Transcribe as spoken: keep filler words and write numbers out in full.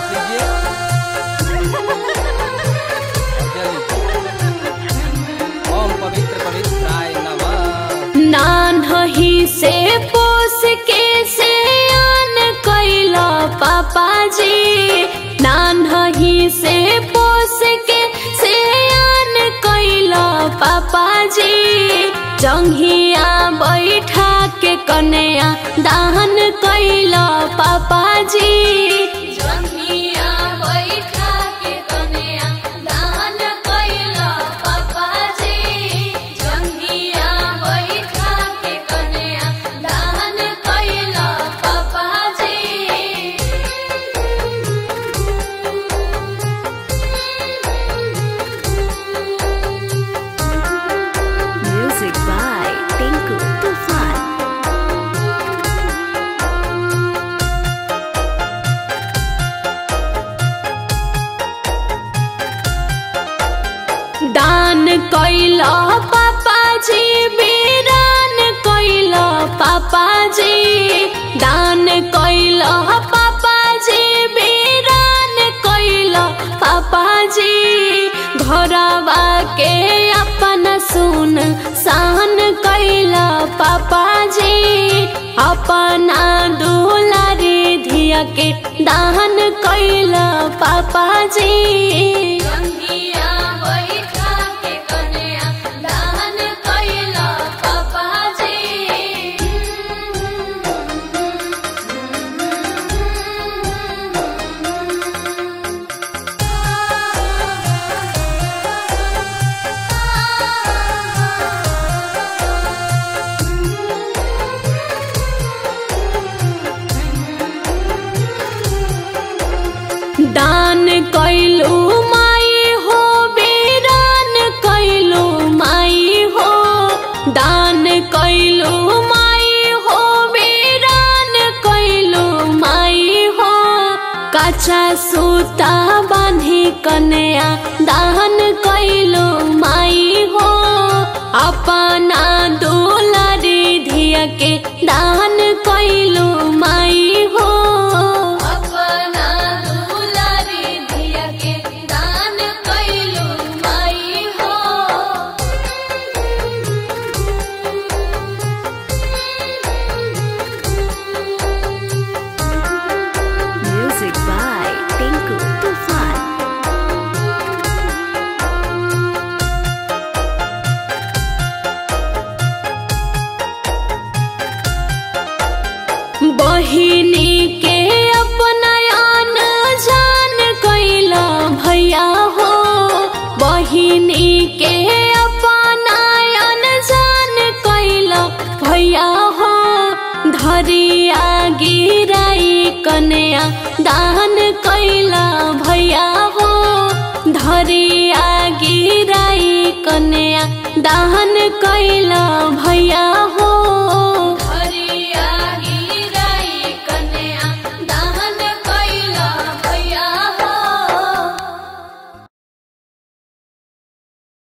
नान्ही से पोस के से आन कैला पापा जी, नान्ही से पोस के से आन कैला पापा जी। जंघिया बैठा के कन्या दान कैला पापा जी, जंघिया बैठा के कन्या दान कैला पापा जी, जंघिया बैठा के कन्या दान कैला पापा जी। Music by Tinku Tufan. दान कैला पापा जी, वीरान कैला पापा जी, दान कैला पापा जी, वीरान कैला पापा जी। घरवा के अपन सुन सान कैला पापा जी, अपना दुलारी धिया के दान कैला पापा जी। जंघिया बैठा के कन्या दान कैला पापा जी। दान कैलू माई हो, वीरान कैलू माई हो, दान कैलू माई हो, वीरान कैलू माई हो। कच्चा सूता बांधी कन्या दान कैलू माई हो, अपना दुलारी धिया के दान कैलू माई हो, अपना दुलारी धिया के दान कैलू माई हो। Music by Tinku Tufan. बहिनी के अपना आन जान कैला भैया हो, बहिनी के अपना आन जान कैला भैया हो। धरिया गिराई कन्या दान कैला भैया हो, धरिया गिराई कन्या दान कैला